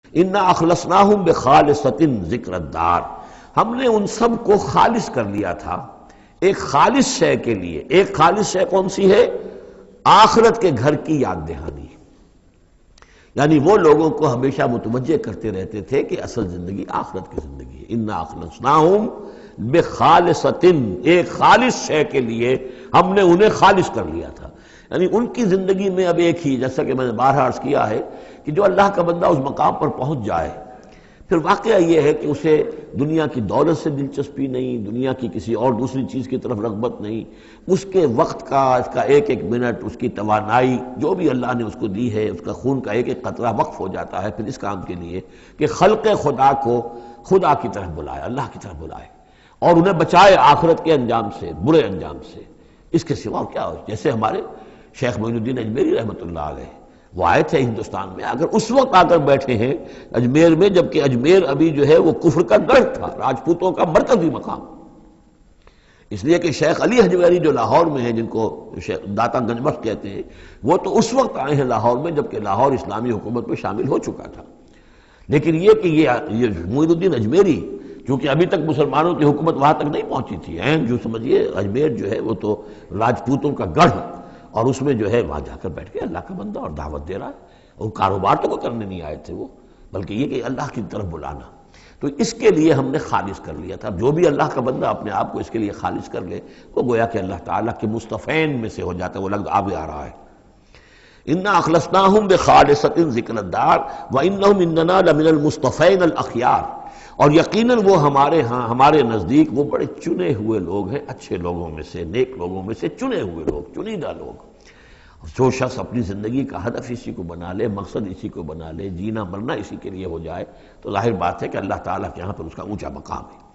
انا اخلصناہم بخالصۃ ذکر الدار، ہم نے ان سب کو خالص کر لیا تھا ایک خالص شے کے لیے۔ ایک خالص شے کون سی ہے؟ آخرت کے گھر کی یاد دہانی، یعنی وہ لوگوں کو ہمیشہ متوجہ کرتے رہتے تھے کہ اصل زندگی آخرت کی زندگی ہے۔ انا اخلصناہم بخالصۃ، ایک خالص شے کے لیے ہم نے انہیں خالص کر لیا تھا، یعنی ان کی زندگی میں اب ایک ہی، جیسا کہ میں نے بارہا عرض کیا ہے کہ جو اللہ کا بندہ اس مقام پر پہنچ جائے پھر واقعہ یہ ہے کہ اسے دنیا کی دولت سے دلچسپی نہیں، دنیا کی کسی اور دوسری چیز کی طرف رغبت نہیں، اس کے وقت کا، اس کا ایک ایک منٹ، اس کی توانائی جو بھی اللہ نے اس کو دی ہے، اس کا خون کا ایک ایک قطرہ وقف ہو جاتا ہے پھر اس کام کے لیے کہ خلق خدا کو خدا کی طرف بلائے، اللہ کی طرف بلائے اور انہیں بچائے آخرت کے انجام سے، برے انجام سے۔ اس کے سوا کیا ہو؟ جیسے ہمارے شیخ معین الدین اجمیری رحمۃ اللہ علیہ، وہ آئے تھے ہندوستان میں، اگر اس وقت آ کر بیٹھے ہیں اجمیر میں، جبکہ اجمیر ابھی جو ہے وہ کفر کا گڑھ تھا، راجپوتوں کا مرکزی مقام، اس لیے کہ شیخ علی حجویری جو لاہور میں ہیں، جن کو داتا گنج بخش کہتے ہیں، وہ تو اس وقت آئے ہیں لاہور میں جبکہ لاہور اسلامی حکومت میں شامل ہو چکا تھا۔ لیکن یہ کہ یہ معین الدین اجمیری، کیونکہ ابھی تک مسلمانوں کی حکومت وہاں تک نہیں پہنچی تھی، جو سمجھیے اجمیر جو ہے وہ تو راجپوتوں کا گڑھ، اور اس میں جو ہے وہاں جا کر بیٹھ کے اللہ کا بندہ اور دعوت دے رہا ہے، وہ کاروبار تو وہ کرنے نہیں آئے تھے وہ، بلکہ یہ کہ اللہ کی طرف بلانا۔ تو اس کے لیے ہم نے خالص کر لیا تھا۔ جو بھی اللہ کا بندہ اپنے آپ کو اس کے لیے خالص کر لے وہ گویا کہ اللہ تعالیٰ کے مصطفین میں سے ہو جاتا ہے، وہ لفظ آگے آ رہا ہے۔ انا اخلصناہم بخالصۃ ذکر الدار وانہم اننا لمن المصطفین الاخیار، اور یقیناً وہ ہمارے ہاں، ہمارے نزدیک وہ بڑے چنے ہوئے لوگ ہیں، اچھے لوگوں میں سے، نیک لوگوں میں سے چنے ہوئے لوگ، چنیدہ لوگ۔ جو شخص اپنی زندگی کا ہدف اسی کو بنا لے، مقصد اسی کو بنا لے، جینا مرنا اسی کے لیے ہو جائے، تو ظاہر بات ہے کہ اللہ تعالیٰ کے یہاں پر اس کا اونچا مقام ہے۔